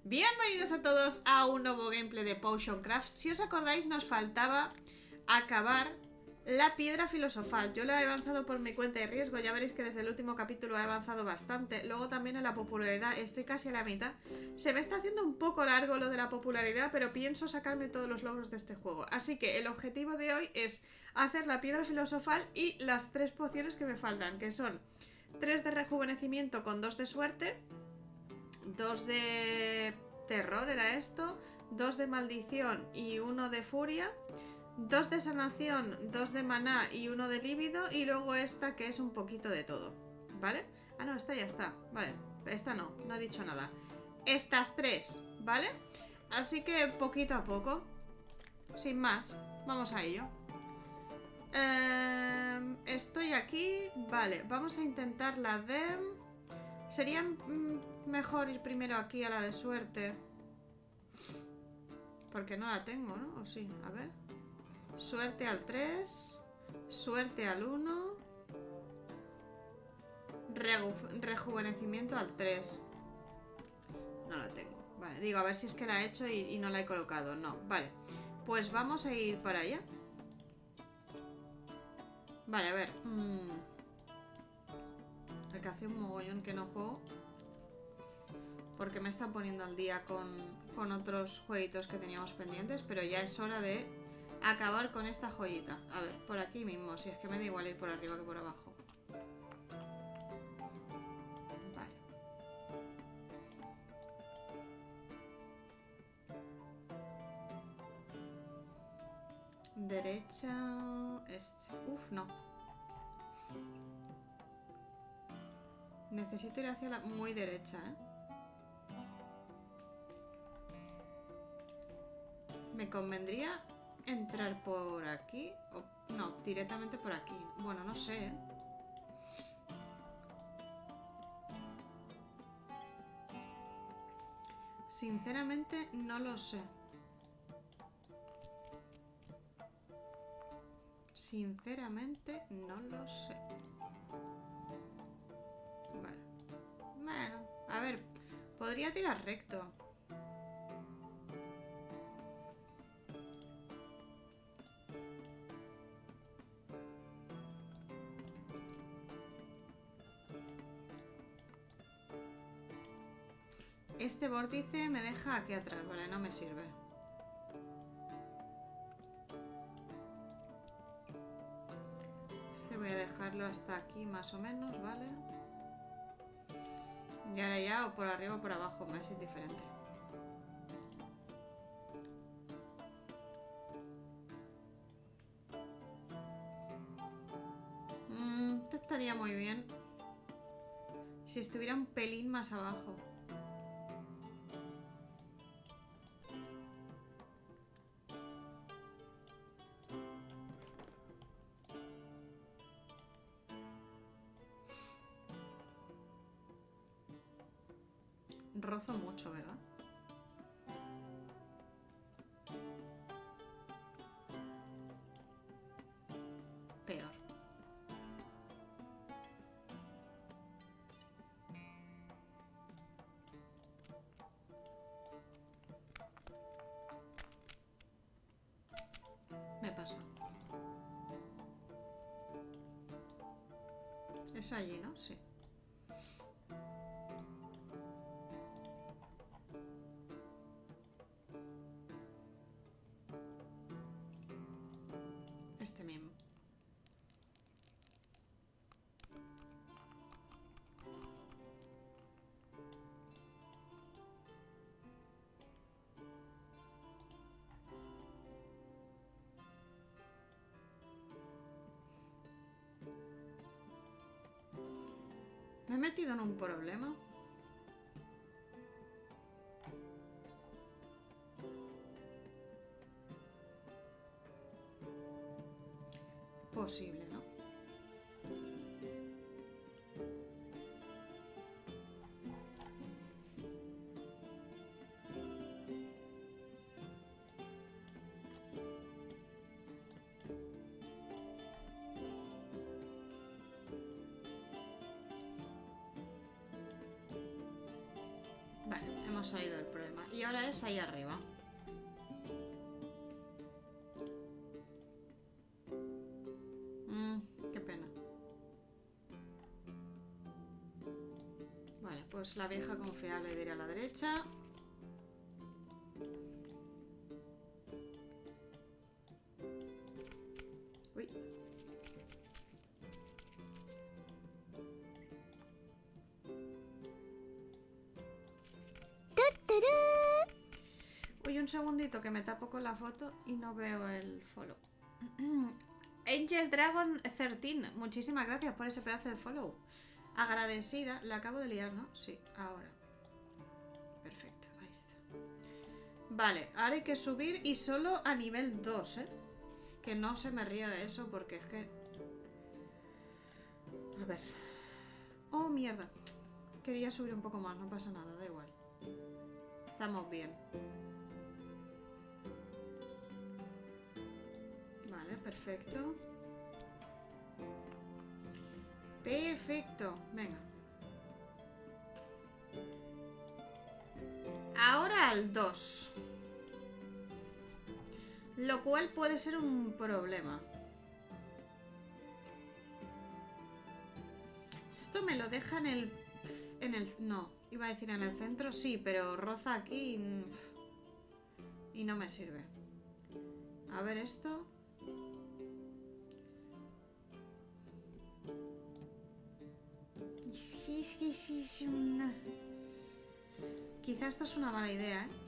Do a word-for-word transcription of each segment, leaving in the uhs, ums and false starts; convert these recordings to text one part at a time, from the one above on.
Bienvenidos a todos a un nuevo gameplay de Potion Craft. Si os acordáis, nos faltaba acabar la piedra filosofal. Yo la he avanzado por mi cuenta de riesgo. Ya veréis que desde el último capítulo he avanzado bastante. Luego también en la popularidad estoy casi a la mitad. Se me está haciendo un poco largo lo de la popularidad, pero pienso sacarme todos los logros de este juego. Así que el objetivo de hoy es hacer la piedra filosofal y las tres pociones que me faltan, que son tres de rejuvenecimiento con dos de suerte, dos de terror era esto, dos de maldición y uno de furia, dos de sanación, dos de maná y uno de líbido, y luego esta que es un poquito de todo, ¿vale? Ah, no, esta ya está, vale, esta no, no ha dicho nada. Estas tres, ¿vale? Así que poquito a poco, sin más, vamos a ello. Eh, estoy aquí, vale, vamos a intentar la de... Sería mm, mejor ir primero aquí a la de suerte, porque no la tengo, ¿no? O sí, a ver. Suerte al tres, suerte al uno, reju rejuvenecimiento al tres. No la tengo. Vale, digo, a ver si es que la he hecho y, y no la he colocado. No, vale. Pues vamos a ir para allá. Vale, a ver. Mm. El que hace un mogollón que no juego, porque me está poniendo al día con, con otros jueguitos que teníamos pendientes, pero ya es hora de acabar con esta joyita. A ver, por aquí mismo, si es que me da igual ir por arriba que por abajo. Vale. Derecha... Este. Uf, no. Necesito ir hacia la muy derecha, ¿eh? Me convendría entrar por aquí o no, directamente por aquí. Bueno, no sé, ¿eh? Sinceramente no lo sé. Sinceramente no lo sé. Vale. Bueno, a ver, podría tirar recto. Este vórtice me deja aquí atrás, vale, no me sirve. Este voy a dejarlo hasta aquí más o menos, vale. Y ahora ya o por arriba o por abajo, me es indiferente. Mm, esto estaría muy bien si estuviera un pelín más abajo. Rozo mucho, ¿verdad? Peor. Me pasa. Es allí, ¿no? Sí. Este mismo. Me he metido en un problema. Posible, ¿no? Vale. hemos salido del problema. Y ahora es ahí arriba. Mm, qué pena. Vale, pues la vieja confiable de ir a la derecha. Uy. Uy, un segundito que me tapo con la foto y no veo el follow. Angel Dragon trece, muchísimas gracias por ese pedazo de follow. Agradecida, la acabo de liar, ¿no? Sí, ahora. Perfecto, ahí está. Vale, ahora hay que subir y solo a nivel dos, ¿eh? Que no se me riegue eso porque es que... A ver. Oh, mierda. Quería subir un poco más, no pasa nada, da igual. Estamos bien. Vale, perfecto. Perfecto, venga. Ahora al dos. Lo cual puede ser un problema. Esto me lo deja en el... En el... No, iba a decir en el centro, sí, pero roza aquí y, y no me sirve. A ver esto. Quizá esto es una mala idea, ¿eh?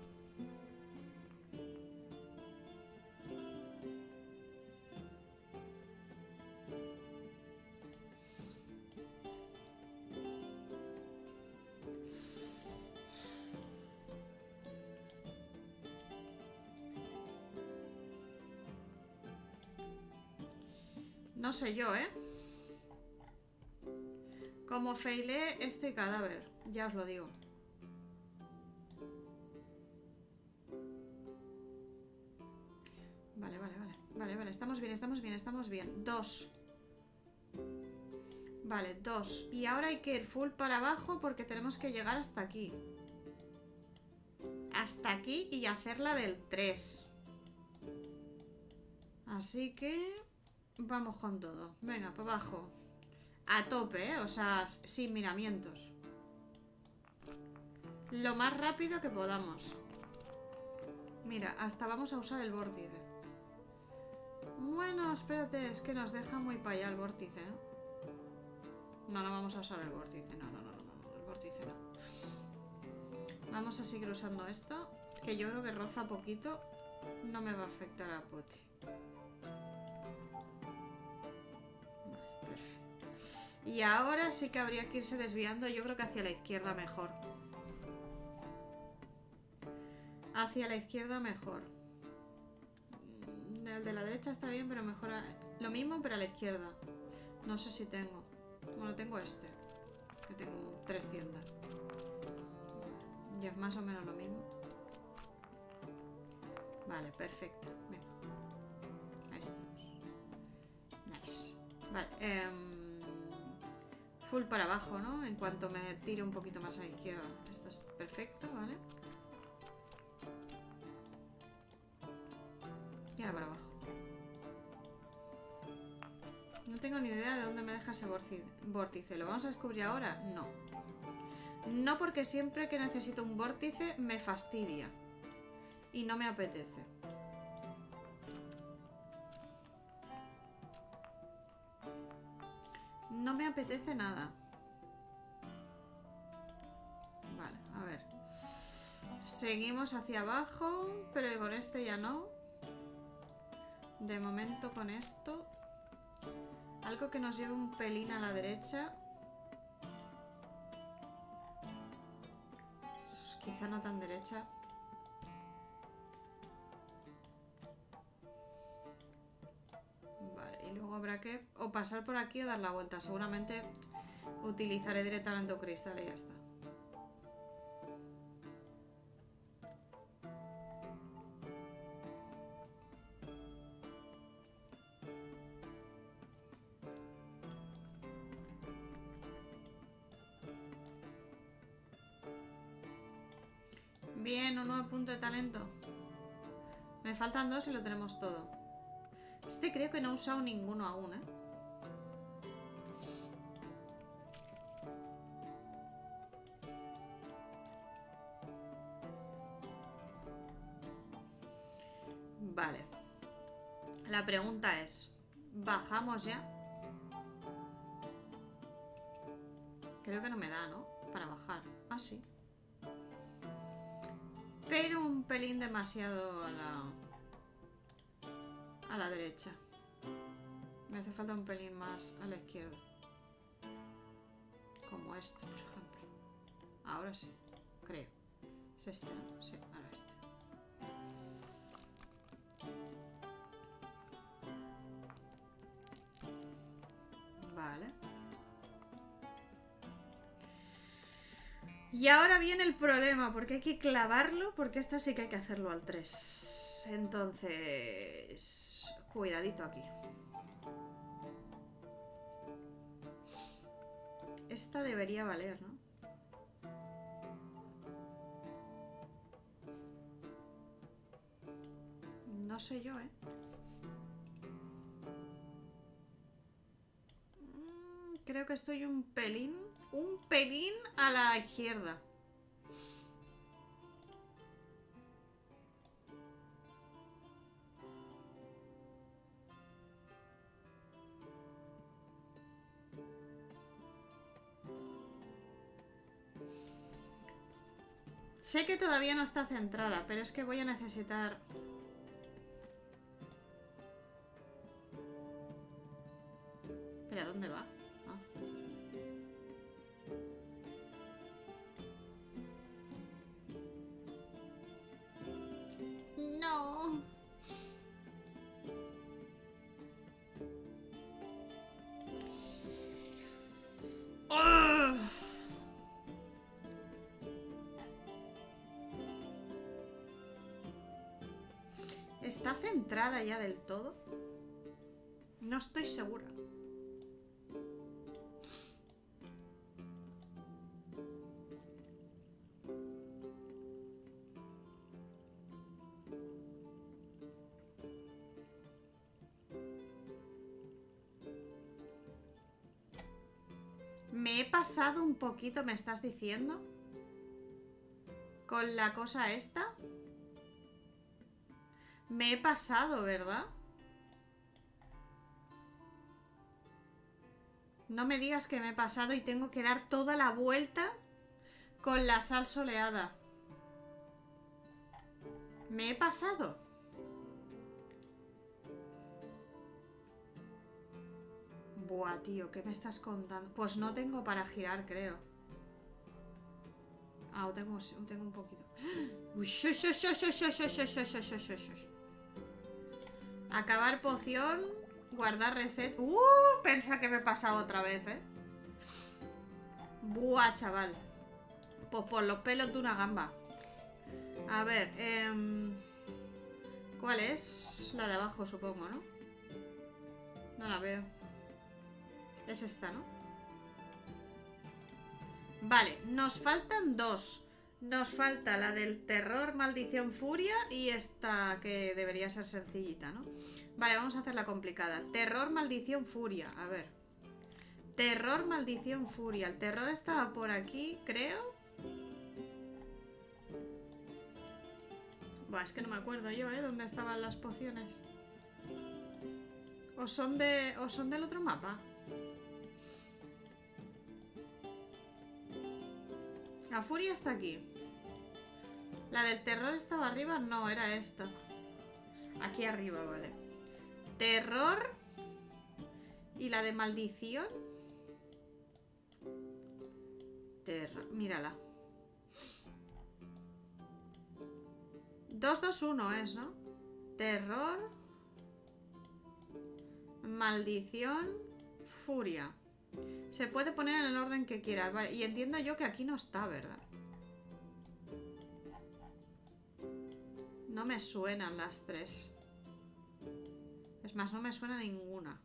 No sé yo, ¿eh? Como failé, estoy cadáver. Ya os lo digo. Vale, vale, vale. Vale, vale. Estamos bien, estamos bien, estamos bien. Dos. Vale, dos. Y ahora hay que ir full para abajo porque tenemos que llegar hasta aquí. Hasta aquí y hacer la del tres. Así que... Vamos con todo. Venga, para abajo. A tope, ¿eh? O sea, sin miramientos. Lo más rápido que podamos. Mira, hasta vamos a usar el vórtice. Bueno, espérate, es que nos deja muy para allá el vórtice, ¿no? No, no vamos a usar el vórtice. No, no, no, no, no, el vórtice no. Vamos a seguir usando esto, que yo creo que roza poquito. No me va a afectar a Poti. Y ahora sí que habría que irse desviando, yo creo que hacia la izquierda mejor. Hacia la izquierda mejor. El de la derecha está bien, pero mejor... A... Lo mismo, pero a la izquierda. No sé si tengo. Bueno, tengo este. Que tengo trescientos. Y es más o menos lo mismo. Vale, perfecto. Venga. Ahí estamos. Nice. Vale, eh... full para abajo, ¿no? En cuanto me tire un poquito más a la izquierda. Esto es perfecto, ¿vale? Y ahora para abajo. No tengo ni idea de dónde me deja ese vórtice. ¿Lo vamos a descubrir ahora? No. No, porque siempre que necesito un vórtice me fastidia. Y no me apetece. No me apetece nada. Vale, a ver. Seguimos hacia abajo, pero con este ya no. De momento con esto. Algo que nos lleve un pelín a la derecha. Quizá no tan derecha. Vale, y luego habrá que o pasar por aquí o dar la vuelta. Seguramente utilizaré directamente un cristal y ya está. Bien, un nuevo punto de talento. Me faltan dos y lo tenemos todo. Este creo que no he usado ninguno aún, ¿eh? Vale. La pregunta es, ¿bajamos ya? Creo que no me da, ¿no? Para bajar. Ah, sí. Pero un pelín demasiado a la... a la derecha. Me hace falta un pelín más a la izquierda. Como este, por ejemplo. Ahora sí, creo. ¿Es este, no? Sí, ahora este. Vale. Y ahora viene el problema, porque hay que clavarlo, porque esta sí que hay que hacerlo al tres. Entonces... cuidadito aquí. Esta debería valer, ¿no? No sé yo, ¿eh? Mm, creo que estoy un pelín... un pelín a la izquierda. Sé que todavía no está centrada, pero es que voy a necesitar... Espera, ¿dónde va? Ah. No. ¡Oh! ¿Está centrada ya del todo? No estoy segura. Me he pasado un poquito, ¿me estás diciendo? Con la cosa esta. Me he pasado, ¿verdad? No me digas que me he pasado y tengo que dar toda la vuelta con la sal soleada. ¿Me he pasado? Buah, tío, ¿qué me estás contando? Pues no tengo para girar, creo. Ah, tengo, tengo un poquito. Uy, shush, shush, shush, shush, shush, shush, shush, shush, shush, shush. Acabar poción. Guardar receta. Uh, pensa que me he pasado otra vez, ¿eh? Buah, chaval. Pues por los pelos de una gamba. A ver, eh, ¿cuál es? La de abajo, supongo, ¿no? No la veo. Es esta, ¿no? Vale, nos faltan dos. Nos falta la del terror, maldición, furia y esta que debería ser sencillita, ¿no? Vale, vamos a hacer la complicada. Terror, maldición, furia. A ver. Terror, maldición, furia. El terror estaba por aquí, creo. Buah, es que no me acuerdo yo, ¿eh? ¿Dónde estaban las pociones? ¿O son de... o son del otro mapa? La furia está aquí. La del terror estaba arriba. No, era esta. Aquí arriba, vale. Terror. Y la de maldición. Terror. Mírala. dos dos uno es, ¿no? Terror. Maldición. Furia. Se puede poner en el orden que quieras, vale. Y entiendo yo que aquí no está, ¿verdad? No me suenan las tres. Es más, no me suena ninguna.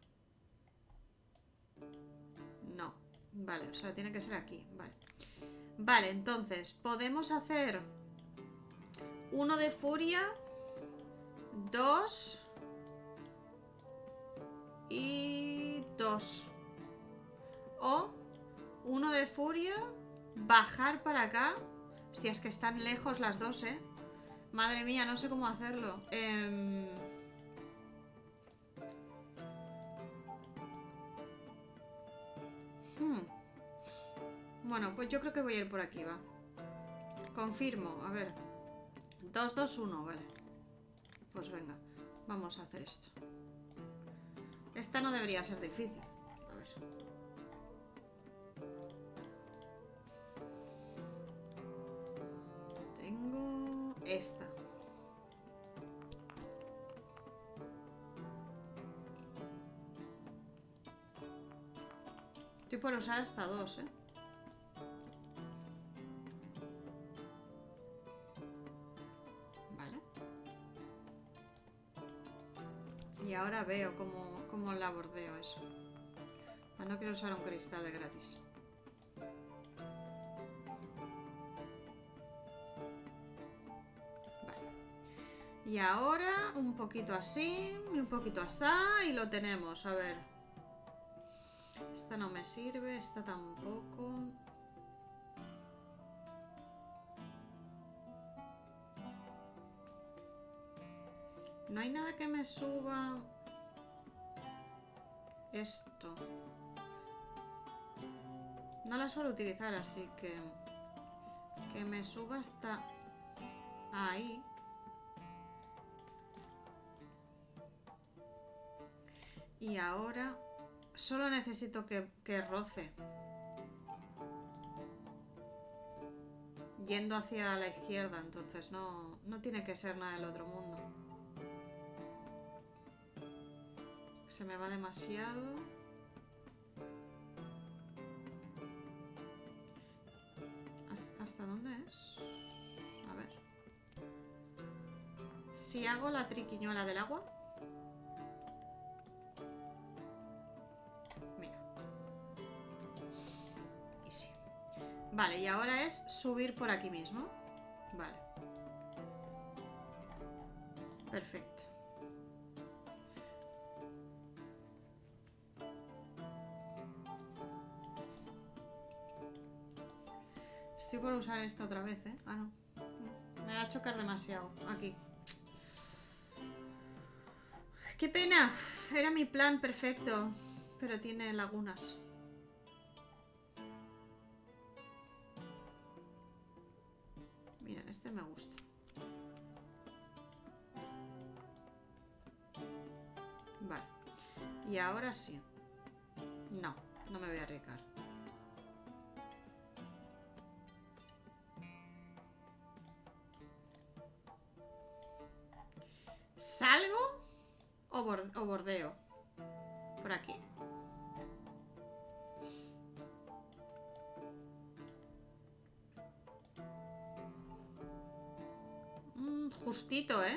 No. Vale, o sea, tiene que ser aquí. Vale. Vale, entonces, podemos hacer Uno de furia. Dos. Y dos. O uno de furia. Bajar para acá. Hostia, es que están lejos las dos, ¿eh? Madre mía, no sé cómo hacerlo. Eh... Hmm. Bueno, pues yo creo que voy a ir por aquí, va. Confirmo, a ver. dos, dos, uno, vale. Pues venga, vamos a hacer esto. Esta no debería ser difícil. A ver. Tengo esta. Estoy por usar hasta dos, ¿eh? Vale. Y ahora veo cómo, cómo la bordeo eso. Ah, no quiero usar un cristal de gratis. Vale. Y ahora un poquito así y un poquito así y lo tenemos. A ver. Esta no me sirve, esta tampoco. No hay nada que me suba esto. No la suelo utilizar, así que que me suba hasta ahí. Y ahora solo necesito que, que roce. Yendo hacia la izquierda, entonces no, no tiene que ser nada del otro mundo. Se me va demasiado. ¿Hasta dónde es? A ver. Si hago la triquiñuela del agua. Mira. Y sí. Vale, y ahora es subir por aquí mismo. Vale. Perfecto. Estoy por usar esta otra vez, ¿eh? Ah, no. Me va a chocar demasiado. Aquí. ¡Qué pena! Era mi plan perfecto. Pero tiene lagunas. Mira, este me gusta. Vale. Y ahora sí. No, no me voy a arriesgar. ¿Salgo o, borde o bordeo? Por aquí. Mm, justito, ¿eh?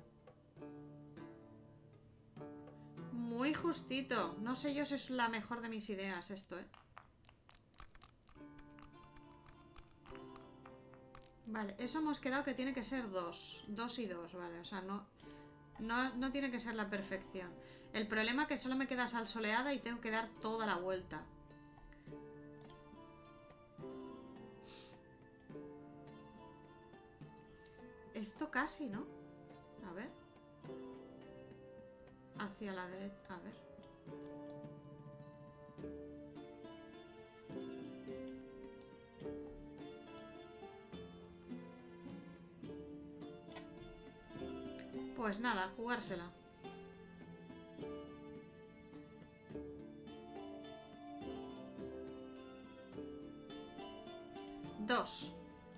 Muy justito. No sé yo si es la mejor de mis ideas esto, ¿eh? Vale, eso hemos quedado que tiene que ser dos. Dos y dos, vale. O sea, no... No, no tiene que ser la perfección. El problema es que solo me queda sal soleada y tengo que dar toda la vuelta. Esto casi, ¿no? A ver. Hacia la derecha. A ver. Pues nada, jugársela. Dos.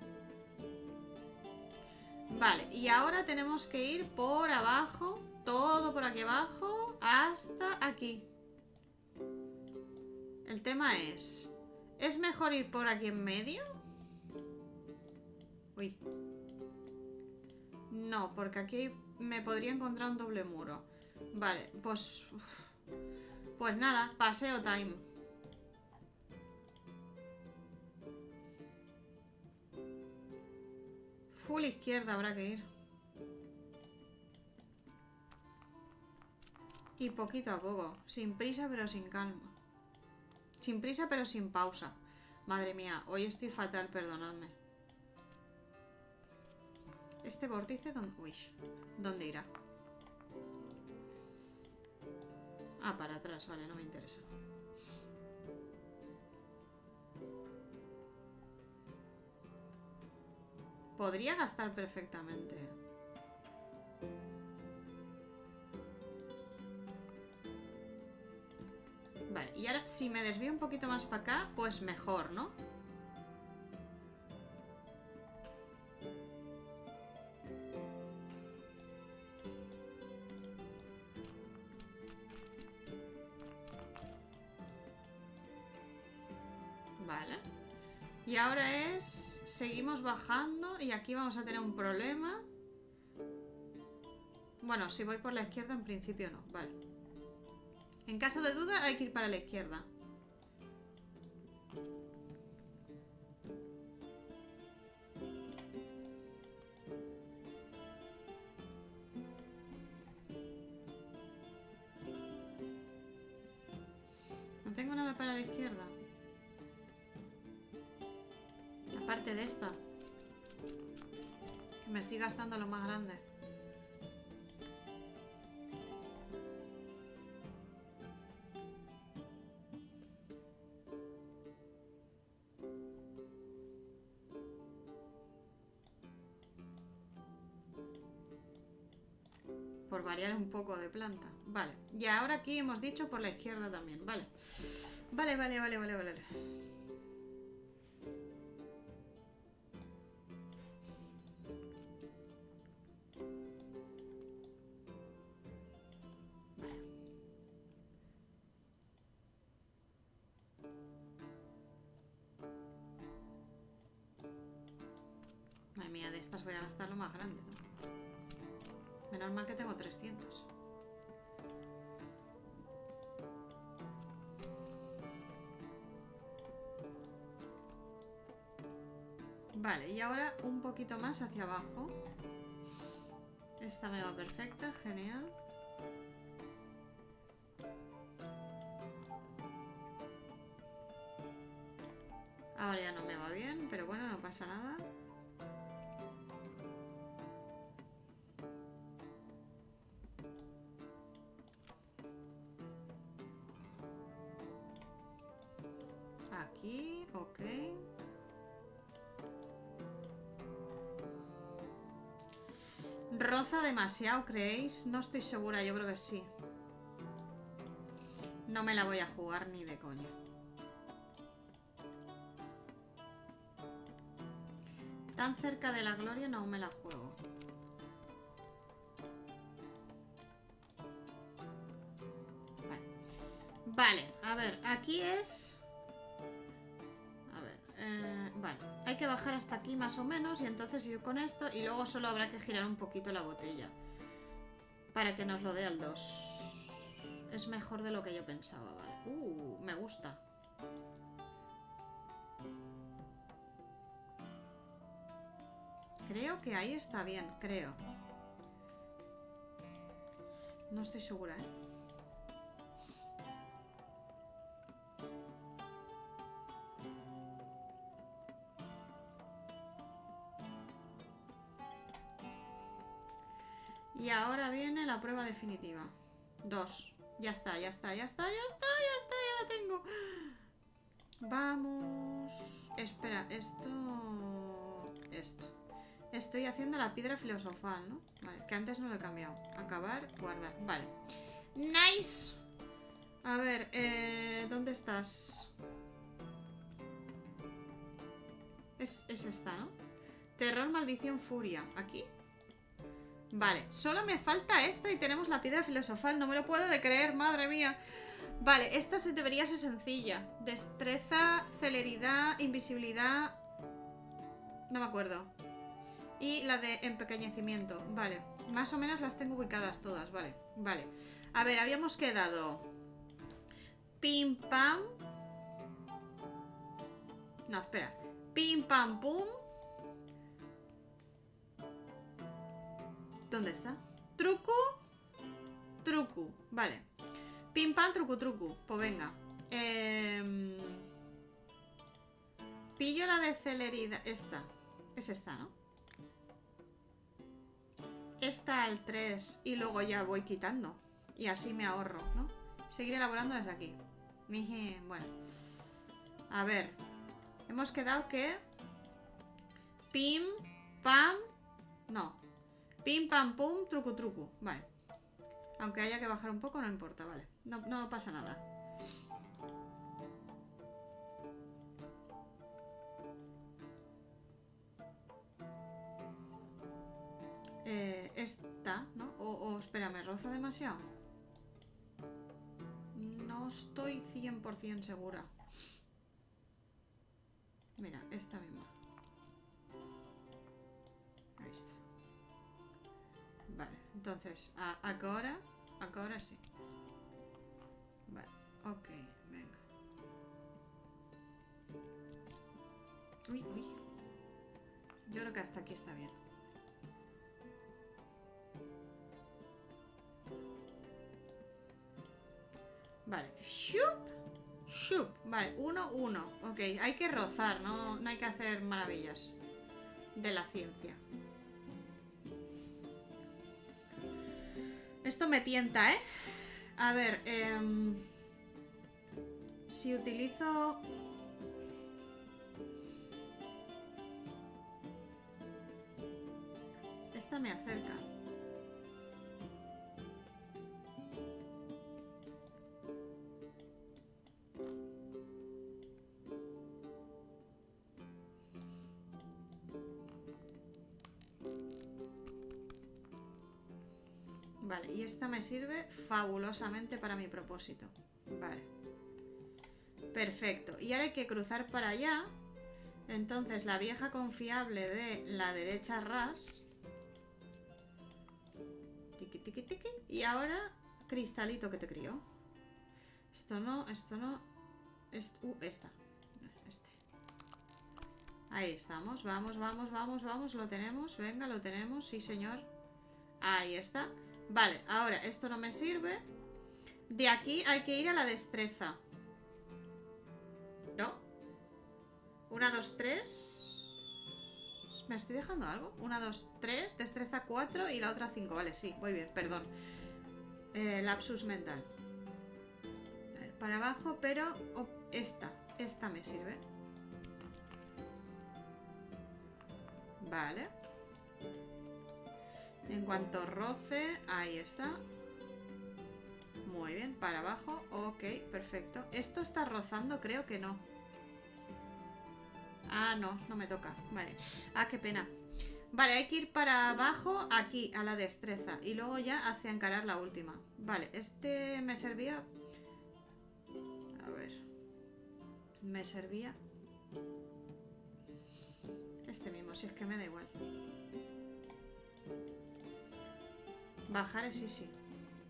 Vale, y ahora tenemos que ir por abajo, todo por aquí abajo, hasta aquí. El tema es... ¿Es mejor ir por aquí en medio? Uy. No, porque aquí me podría encontrar un doble muro. Vale, pues... Pues nada, paseo time. Full izquierda habrá que ir. Y poquito a poco. Sin prisa pero sin calma. Sin prisa pero sin pausa. Madre mía, hoy estoy fatal, perdonadme. Este vórtice, ¿dónde, uy, ¿dónde irá? Ah, para atrás, vale, no me interesa. Podría gastar perfectamente. Vale, y ahora si me desvío un poquito más para acá, pues mejor, ¿no? Vale. Y ahora es... Seguimos bajando y aquí vamos a tener un problema. Bueno, si voy por la izquierda en principio no, vale. En caso de duda hay que ir para la izquierda. No tengo nada para la izquierda. Aparte de esta. Que me estoy gastando lo más grande. Por variar un poco de planta. Vale. Y ahora aquí hemos dicho por la izquierda también. Vale. Vale, vale, vale, vale, vale. Madre mía, de estas voy a gastar lo más grande, ¿no? Menos mal que tengo trescientos. Vale, y ahora un poquito más hacia abajo. Esta me va perfecta, genial. Ahora ya no me va bien, pero bueno, no pasa nada. Aquí, ok. ¿Roza demasiado, creéis? No estoy segura, yo creo que sí. No me la voy a jugar ni de coña. Tan cerca de la gloria no me la juego. Vale. Vale, a ver, aquí es... A ver, eh, vale. Hay que bajar hasta aquí más o menos y entonces ir con esto y luego solo habrá que girar un poquito la botella para que nos lo dé al dos. Es mejor de lo que yo pensaba, vale. Uh, me gusta. Creo que ahí está bien, creo. No estoy segura, ¿eh? Y ahora viene la prueba definitiva. Dos. Ya está, ya está, ya está, ya está, ya está, ya la tengo. Vamos. Espera, esto... Esto. Estoy haciendo la piedra filosofal, ¿no? Vale, que antes no lo he cambiado. Acabar, guardar. Vale. Nice. A ver, eh, ¿dónde estás? Es, es esta, ¿no? Terror, maldición, furia. ¿Aquí? Vale, solo me falta esta y tenemos la piedra filosofal. No me lo puedo de creer, madre mía. Vale, esta se debería ser sencilla. Destreza, celeridad, invisibilidad. No me acuerdo. Y la de empequeñecimiento. Vale, más o menos las tengo ubicadas todas. Vale, vale. A ver, habíamos quedado pim pam. No, espera. Pim pam pum. ¿Dónde está? Truco. Truco. Vale. Pim pam, trucu trucu. Pues venga. Eh... Pillo la de celeridad. Esta. Es esta, ¿no? Esta al tres. Y luego ya voy quitando. Y así me ahorro, ¿no? Seguir elaborando desde aquí. Bueno. A ver. Hemos quedado que... Pim, pam... No. Pim, pam, pum, trucu, trucu. Vale. Aunque haya que bajar un poco, no importa, vale. No, no pasa nada. Eh, esta, ¿no? O, o espera, ¿me roza demasiado? No estoy cien por cien segura. Mira, esta misma. Ahí está. Vale, entonces, a, ahora, ahora sí. Vale, ok, venga. Uy, uy. Yo creo que hasta aquí está bien. Vale, shup, shup. Vale, uno, uno. Ok, hay que rozar, no, no hay que hacer maravillas de la ciencia. Esto me tienta, ¿eh? A ver, eh, si utilizo... Esta me acerca. Vale, y esta me sirve fabulosamente para mi propósito. Vale. Perfecto. Y ahora hay que cruzar para allá. Entonces, la vieja confiable de la derecha ras. Tiki, tiki, tiki. Y ahora, cristalito que te crío. Esto no, esto no. Est uh, esta. Este. Ahí estamos. Vamos, vamos, vamos, vamos. Lo tenemos. Venga, lo tenemos. Sí, señor. Ahí está. Vale, ahora esto no me sirve. De aquí hay que ir a la destreza. ¿No? Una, dos, tres. ¿Me estoy dejando algo? Una, dos, tres. Destreza cuatro y la otra cinco. Vale, sí, muy bien, perdón. eh, Lapsus mental. A ver, para abajo, pero oh, esta, esta me sirve. Vale. En cuanto roce, ahí está. Muy bien, para abajo. Ok, perfecto. Esto está rozando, creo que no. Ah, no, no me toca. Vale. Ah, qué pena. Vale, hay que ir para abajo, aquí, a la destreza. Y luego ya hacia encarar la última. Vale, este me servía... A ver. Me servía... Este mismo, si es que me da igual. Bajar es sí, sí.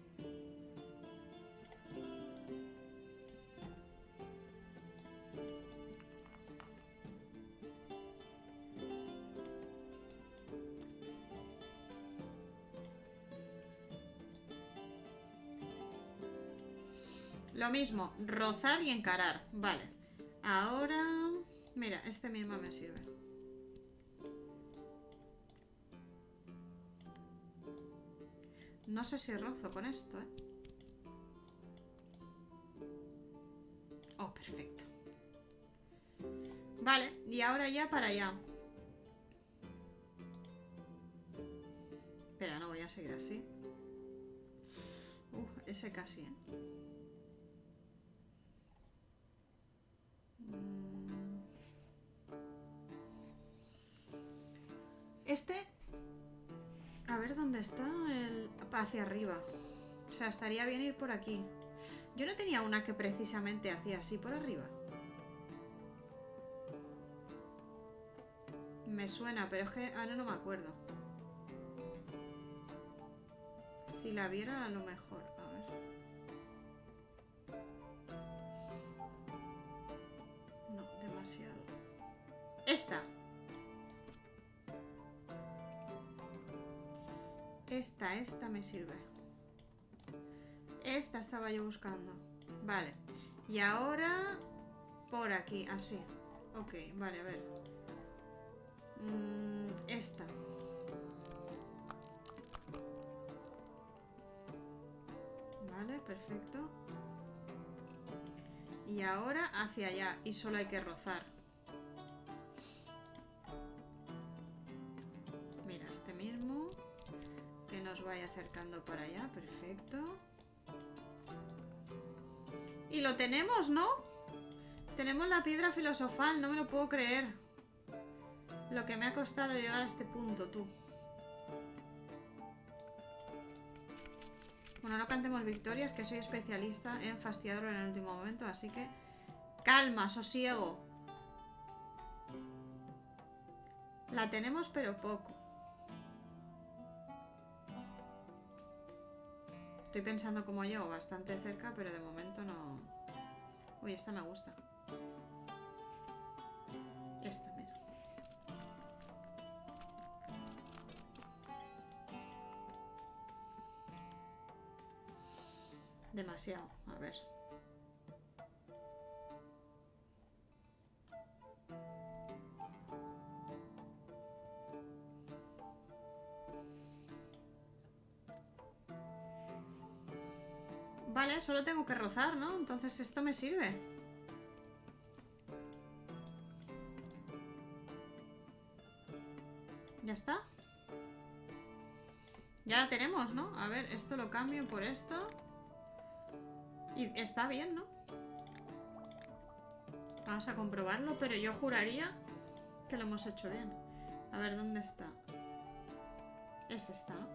Lo mismo, rozar y encarar. Vale. Ahora... Mira, este mismo me sirve. No sé si rozo con esto, ¿eh? Oh, perfecto. Vale, y ahora ya para allá. Espera, no voy a seguir así. Uf, ese casi, ¿eh? Este... A ver dónde está el... Hacia arriba. O sea, estaría bien ir por aquí. Yo no tenía una que precisamente hacía así por arriba. Me suena, pero es que ahora no me acuerdo. Si la viera a lo mejor. A ver. No, demasiado. Esta. Esta, esta me sirve. Esta estaba yo buscando. Vale. Y ahora... por aquí, así. Ok, vale, a ver. Mm, esta. Vale, perfecto. Y ahora hacia allá. Y solo hay que rozar. Mira, este mismo. Que nos vaya acercando para allá. Perfecto. Y lo tenemos, ¿no? Tenemos la piedra filosofal. No me lo puedo creer. Lo que me ha costado llegar a este punto, tú. Bueno, no cantemos victorias, que soy especialista en fastidiarlo en el último momento, así que... calma, sosiego. La tenemos, pero poco. Estoy pensando cómo llego, bastante cerca, pero de momento no... Uy, esta me gusta. Esta, mira. Demasiado, a ver. Vale, solo tengo que rozar, ¿no? Entonces esto me sirve. Ya está. Ya la tenemos, ¿no? A ver, esto lo cambio por esto. Y está bien, ¿no? Vamos a comprobarlo, pero yo juraría que lo hemos hecho bien. A ver, ¿dónde está? Es esta, ¿no?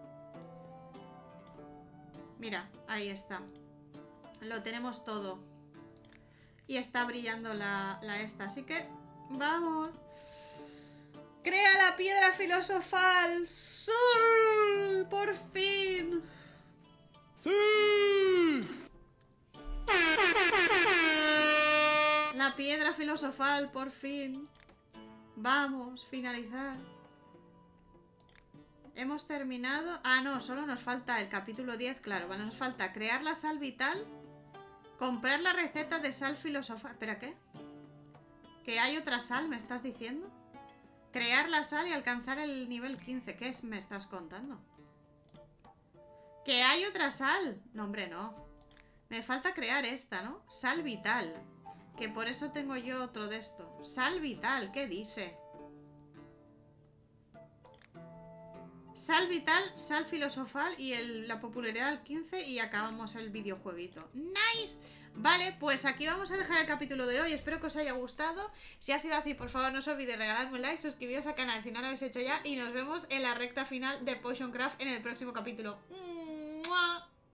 Mira, ahí está. Lo tenemos todo. Y está brillando la, la esta. Así que, vamos. ¡Crea la piedra filosofal! ¡Sí! ¡Por fin! ¡Sí! La piedra filosofal, por fin. Vamos, finalizar. Hemos terminado... Ah, no, solo nos falta el capítulo diez, claro. Bueno, nos falta crear la sal vital, comprar la receta de sal filosofal... ¿Espera, qué? ¿Que hay otra sal, me estás diciendo? Crear la sal y alcanzar el nivel quince. ¿Qué es? ¿Me estás contando? ¿Que hay otra sal? No, hombre, no. Me falta crear esta, ¿no? Sal vital. Que por eso tengo yo otro de esto. Sal vital, ¿qué dice? Sal vital, sal filosofal y el, la popularidad al quince y acabamos el videojueguito. ¡Nice! Vale, pues aquí vamos a dejar el capítulo de hoy. Espero que os haya gustado. Si ha sido así, por favor no os olvidéis regalarme un like, suscribiros al canal si no lo habéis hecho ya y nos vemos en la recta final de Potioncraft en el próximo capítulo. ¡Mua!